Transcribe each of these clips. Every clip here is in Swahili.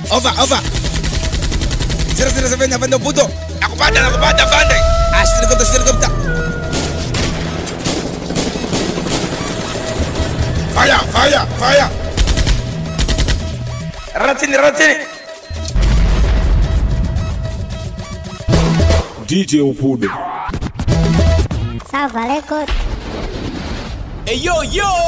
Over. 007 afande puto. Nakupata afande. Helikopta. Fire. Ratini. DJ Upudo. Salva record. Hey yo.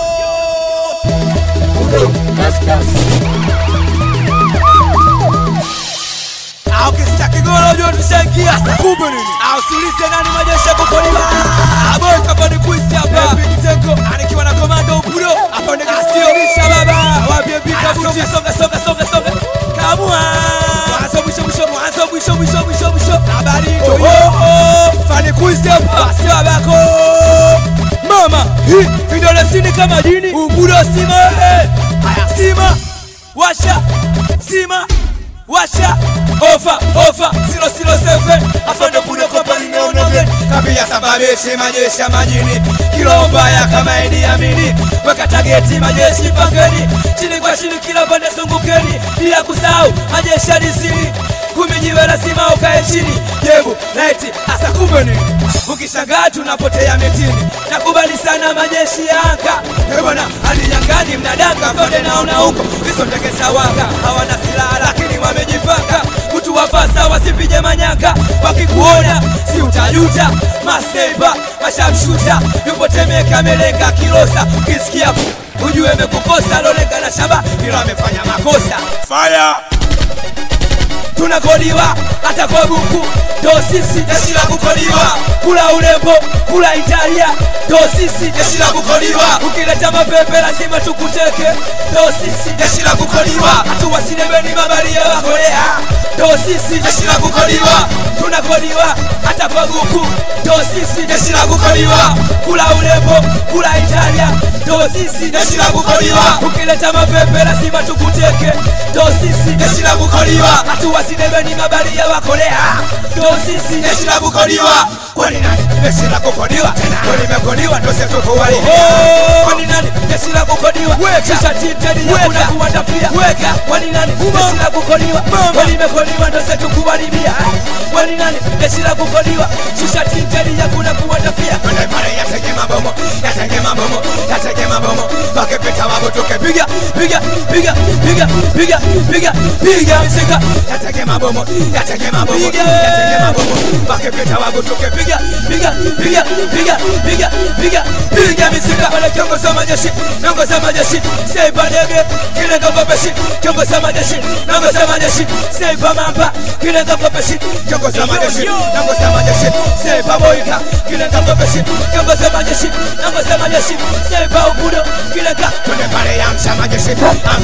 Ukistaki golo ndio tushangia kumbe nini? Usiulize nani majesha kukoliwa. Aboka bado kuisi hapa. Mtengo anikiwa na komando Upudo. Hapa ndio kistio baba. Waambie bika buti songa. Kamua. Mwisho. Habari tu. Fani kuisi hapa. Sio babako. Mama, vidole sini kama dini. Upudo sima. Haya sima. Washa Ofa 007 afande Upudo company neonoge kabia sababisha majeshi majini kilo mbaya kama Idi Amini weka targeti majeshi pangeni chini kwa chini kila pande zungukeni bila kusahau majeshi disini kumijiwe lazima ukae chini jebu night asa kumbe nini ukishangaa tunapotea mitini nakubali sana majeshi ya anga bwana hadi yangani mnadanga afande naona huko hizo ndege za wanga hawana silaha lakini wamejipanga kutu wafasa wasipige manyanga wakikuona si utajuta maseba mashamshuta yupo Temeka melenga Kilosa ukisikia ujue mekukosa lolenga na shaba bila amefanya makosa Fire. Tunakodiwa hata kwa buku ndo sisi jeshi la kukodiwa kula urembo kula Italia ndo sisi jeshi la kukodiwa ukileta mapepe lazima tukuteke ndo sisi jeshi la kukodiwa hatuwasinebeni mabaria wa Korea ndo sisi jeshi la kukodiwa tunakodiwa hata kwa buku ndo sisi jeshi la kukodiwa kula urembo kula Italia ndo sisi jeshi la kukodiwa ukileta mapepe lazima tukuteke ndo sisi jeshi la kukodiwa hatuwasinebeni mabaria wa Korea ndo sisi jeshi la kukodiwa kwani nani jeshi la kukodiwa kwani mekodiwa ndo sisi tukuwali kwani nani jeshi la kukodiwa kisha titeni ya kuna kuwatafia kwani nani jeshi la kukodiwa kwani mekodiwa ndo sisi tukuwalibia kwani nani jeshi la kukodiwa kisha titeni ya kuna kuwatafia kwani pale yatenge mabomo bakipita wabo tukepiga misika yatenge mabomo bakipita wabo tukepiga misika wale kiongoza majeshi seiba dege kile ngogopeshi kiongoza majeshi seiba mamba kile ngogopeshi kiongoza majeshi seiba boika kile ngogopeshi kiongoza majeshi seiba Upudo kile ka tune pale yamsha majeshi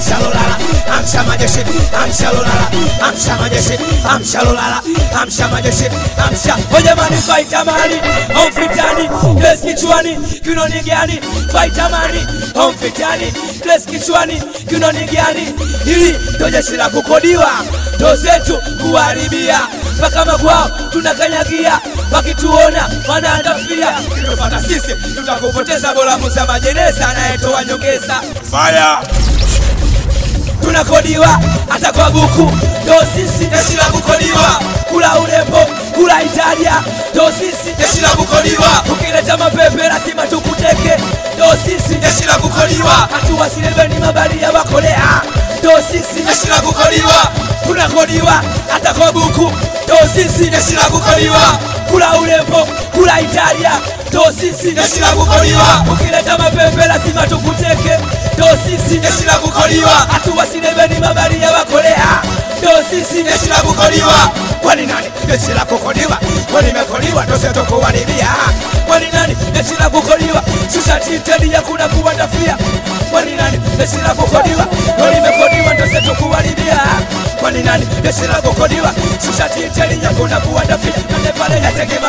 Jamani fighter mani omfitani kles kichwani kinoni gani fighter mani omfitani kles kichwani kinoni gani hili ndo jeshi la kukodiwa ndo zetu kuharibia mpaka makwao tunakanyagia wakituona wanaandafia kinofata sisi tutakupoteza bora muza majeneza anayetoa nyongeza Fire. Tunakodiwa hata kwa buku ndo sisi jeshi la kukodiwa kula urembo kula Italia ndo sisi jeshi la kukodiwa ukileta mapepe lazima tukuteke ndo sisi jeshi la kukodiwa hatuwasilebeni mabaria wa Korea ndo sisi jeshi la kukodiwa tunakodiwa hata kwa buku ndo sisi jeshi la kukodiwa kula urembo kula Italia ndo sisi jeshi la kukodiwa ukileta mapepe lazima tukuteke ndo sisi jeshi la kukodiwa hatuwasinebeni mabaria wa Korea ndo sisi jeshi la kukodiwa kwani nani jeshi la kukodiwa kwani mekodiwa ndo sisi tukuwalibia kwani nani jeshi la kukodiwa shusha titeni ya kuna kuwatafia kwani nani jeshi la kukodiwa kwani mekodiwa ndo sisi tukuwalibia kwani nani jeshi la kukodiwa shusha titeni ya kuna kuwatafia nende pale yatenge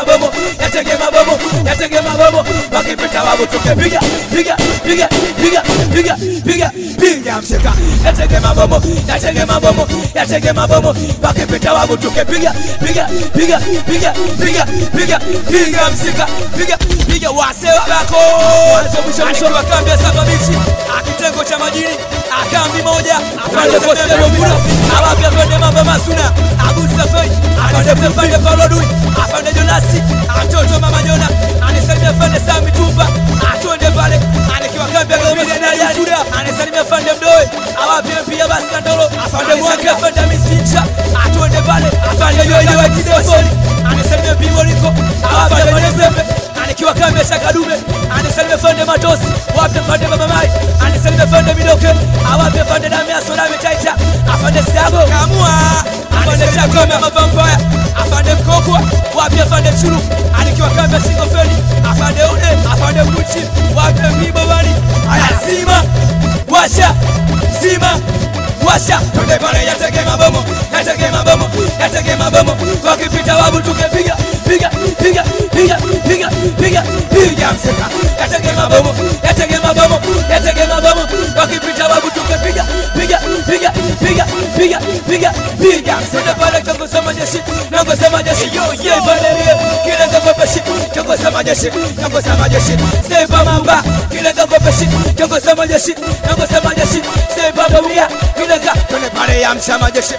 mabomo wakipita wabu tukepiga msika yatenge mabomo wakipita wabu tukepiga msika piga wase wako mwisho wakambi ya sababishi akitengo cha majini akambi moja afande koselo Upudo awapi afande mambo masuna Abu Safai afande Paulo Dui afande Jonasi atoto mama Jona anisalimia afande Sami Tumba atonde pale anikiwa kambi ya gomezi na yali anisalimia afande Mdoe awapi pia basi Kandolo afande Mwaka afande Misincha atonde pale afande Yoyo wa Kidefoni anisalimia Bimoniko afande Mwenezefe anikiwa kambi ya Shakadume anisalimia afande Matosi wapi afande Mama Mai anisalimia afande Midoke awapi afande Damia Solame Chaita afande Siago kamua afande Chakome Mavampaya afande Mkokwa wapi afande Chulu anikiwa kambi ya Singofeni afande Une afande Mbuchi wapi Mbibo Bani aya zima washa zima washa tonde pale yatege mabomo wakipita wabu tukepiga piga mseka yatege mabomo wakipita wabu tukepiga piga mseka pale kiongoza majeshi yo pale kile kakopeshi kiongoza majeshi seba mamba kile kakopeshi kiongoza majeshi seba domia kile ka tonde pale amsha majeshi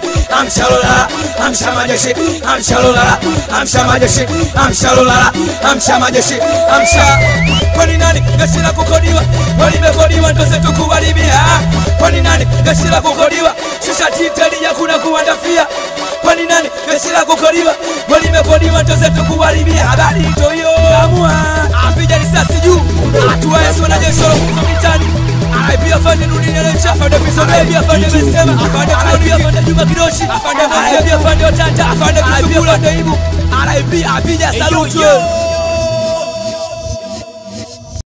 kwani nani jeshi la kukodiwa walimekodiwa ndo zetu kuharibia kwani nani jeshi la kukodiwa shisha titani ya kuna kuwandafia kwani nani jeshi la kukodiwa walimekodiwa ndo zetu kuharibia habari ito hiyo amua apija risasi juu atuwa yesu na jeshi la kukitani Aibia fande nunine lecha afande Pisode Aibia fande Mesema afande Claudia afande Juma Kidoshi afande Aibia fande Otanta afande Kusukula afande Ibu Aibia apija salujo